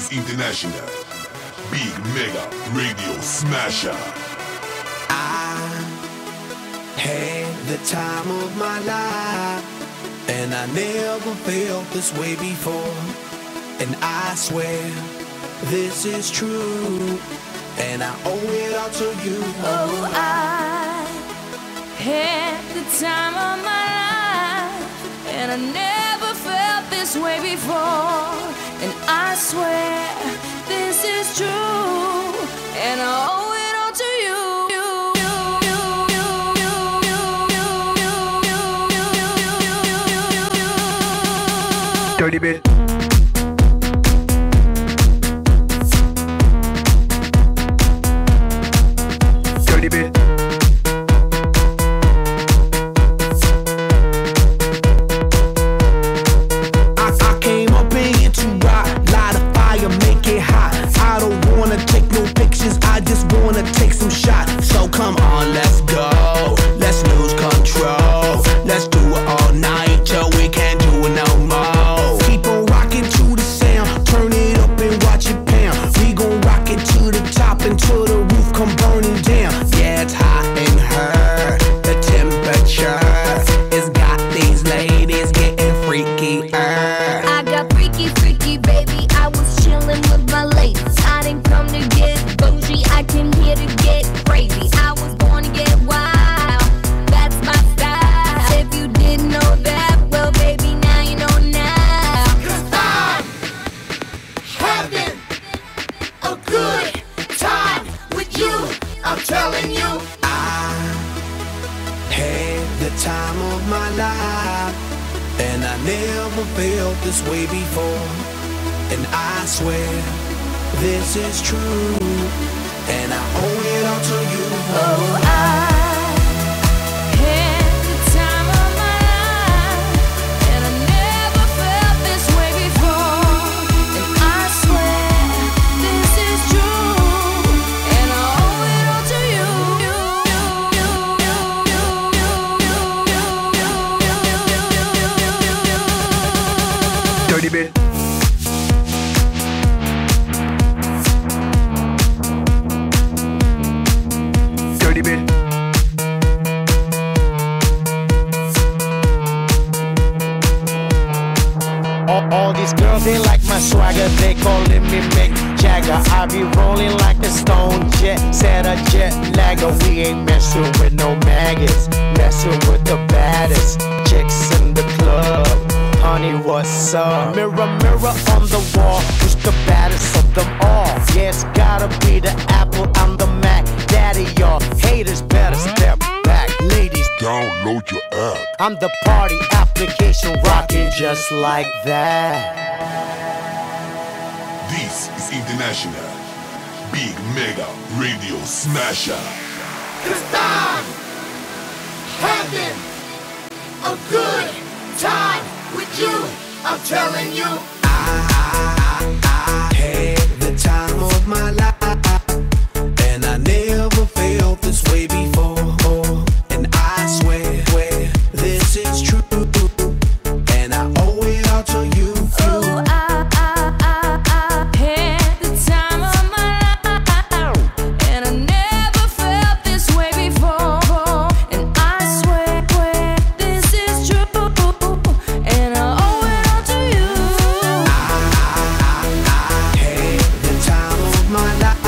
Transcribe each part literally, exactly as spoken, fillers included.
is International Big Mega Radio Smasher. I had the time of my life, and I never felt this way before. And I swear this is true, and I owe it all to you. Oh, I had the time of my life, and I never felt this way before. And I swear this is true, and I owe it all to you. Dirty bit. Dirty bit. I, I came up in here to rock, light a fire, make it hot. I don't wanna take no pictures, I just wanna take some shots. So come on, let's go, let's lose control. Let's do it all night till we can't do it no more. Keep on rocking to the sound, turn it up and watch it pound. We gon' rock it to the top until the roof come burning down. Yeah, it's hot in her, the temperature has got these ladies getting freaky. I got freaky, freaky, baby. I was chillin' with my ladies. I didn't come to get bougie, I came here to get crazy. I was born to get wild, that's my style. If you didn't know that, well, baby, now you know now. 'Cause I'm having a good time with you, I'm telling you. I had the time of my life, and I never felt this way before. And I swear this is true, and I owe it all to you. Oh, I had the time of my life, and I never felt this way before. And I swear this is true, and I owe it all to you. Dirty bit. Dirty bit. All, all these girls, they like my swagger, they calling me Mick Jagger. I be rolling like a stone jet, set a jet lagger. We ain't messing with no maggots, messing with the baddest chicks in the club. Honey, what's up? Mirror, mirror on the wall, who's the baddest of them all? Yeah, it's gotta be the Apple, I'm the Mac. Daddy, y'all haters better step back. Ladies, Download your app. I'm the party application rocking just like that. This is International Big Mega Radio Smasher. 'Cause I'm having a good time with you, I'm telling you. I, I had the time of my life, and I never felt this way before. And I swear, swear this is true, and I owe it all to you. Oh, I, I, I, I had the time of my life, and I never felt this way before. And I swear, swear this is true, and I owe it all to you. I, I, I had the time of my life.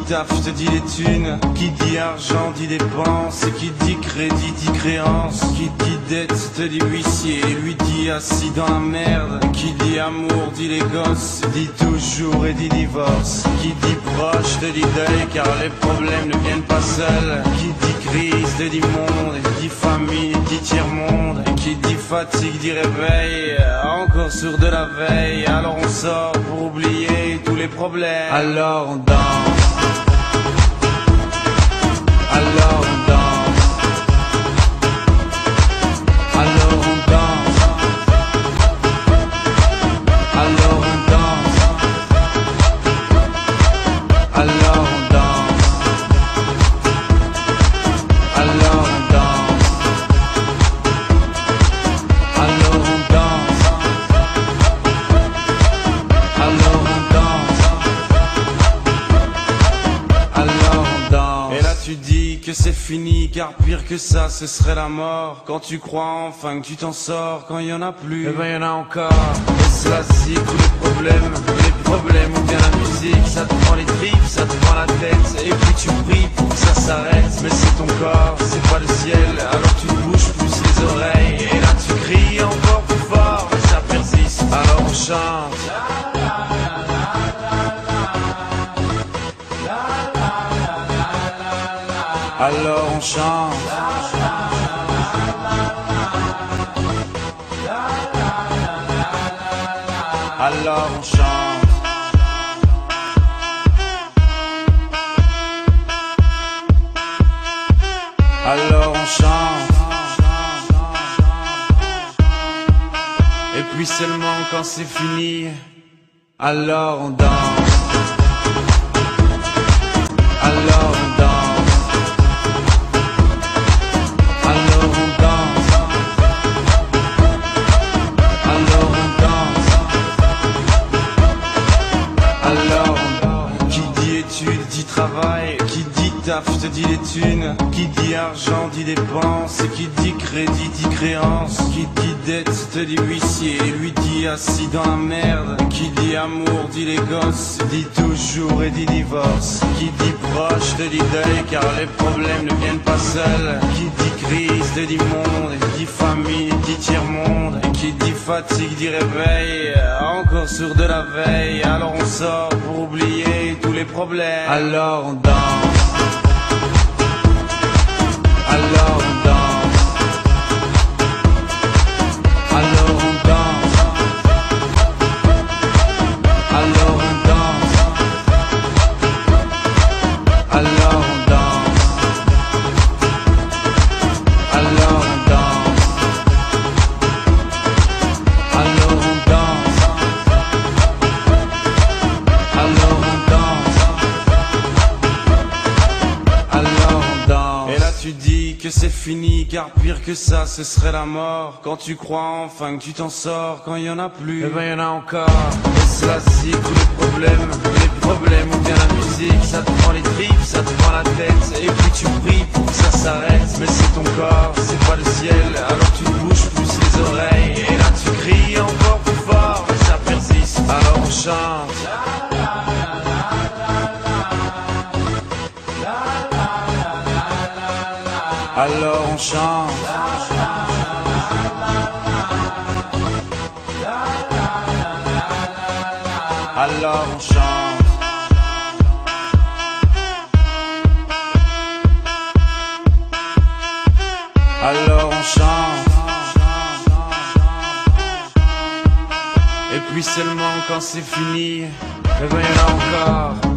taf te dit les thunes, qui dit argent dit dépense, et qui dit crédit dit créance, qui dit dette te dit huissier, lui dit assis dans la merde, qui dit amour dit les gosses, dit toujours et dit divorce, qui dit proche te dit deuil car les problèmes ne viennent pas seuls, qui dit crise te dit monde, et dit famille dit tiers-monde, et qui dit fatigue dit réveil, encore sourd de la veille, alors on sort pour oublier tous les problèmes, alors on danse, alors on danse, alors on danse, alors on danse, alors on danse, alors on danse, alors on danse, alors on danse, alors on danse. Et là tu dis que c'est fini car pire que ça ce serait la mort. Quand tu crois enfin que tu t'en sors, quand il y en a plus, eh ben y en a encore. Et c'est la cible, tous les problèmes, les problèmes ou bien la musique, ça te prend les tripes, ça te prend la tête, et puis tu pries pour que ça s'arrête. Mais c'est ton corps, c'est pas le ciel, alors tu te bouges plus les oreilles, et là tu cries encore plus fort, mais ça persiste, alors on chante. Alors on chante. Alors on chante. Alors on chante. Et puis seulement quand c'est fini, alors on danse. Alors on danse. Alors on danse, alors on danse, alors on... Qui dit études dit travail, qui dit taf te dit les thunes, qui dit argent dit dépense, et qui dit crédit dit créance, qui dit dette te dit huissier, lui dit assis dans la merde, qui dit amour dit les gosses, dit toujours et dit divorce, qui dit proche te dit deuil car les problèmes ne viennent pas seuls, qui dit crise te dit monde, et dit famille dit tiers-monde, et qui dit fatigue dit réveil, encore sourd de la veille, alors on sort pour oublier tous les problèmes, alors on danse, alors on danse, alors on danse, alors on danse, alors on danse, alors on danse, alors on danse, alors on danse, alors on danse. Et là tu dis que c'est fini car pire que ça ce serait la mort. Quand tu crois enfin que tu t'en sors, quand il y en a plus, eh ben y en a encore. Et c'est la cible, tous les problèmes, les problèmes ou bien la musique, ça te prend les tripes, ça te prend la tête, et puis tu pries pour que ça s'arrête. Mais c'est ton corps, c'est pas le ciel, alors tu te bouges plus les oreilles, et là tu cries encore plus fort, mais ça persiste, alors on chante. Alors on chante. Alors on chante. Alors on chante. Et puis seulement quand c'est fini, eh ben y en a encore.